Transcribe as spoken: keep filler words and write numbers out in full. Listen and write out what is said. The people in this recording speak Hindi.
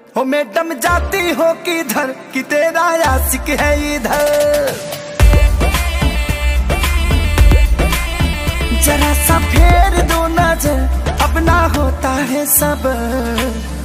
हो मैडम जाती हो किधर कि तेरा आशिक है इधर। जरा सा फेर दो नजर, अब ना होता है सबर।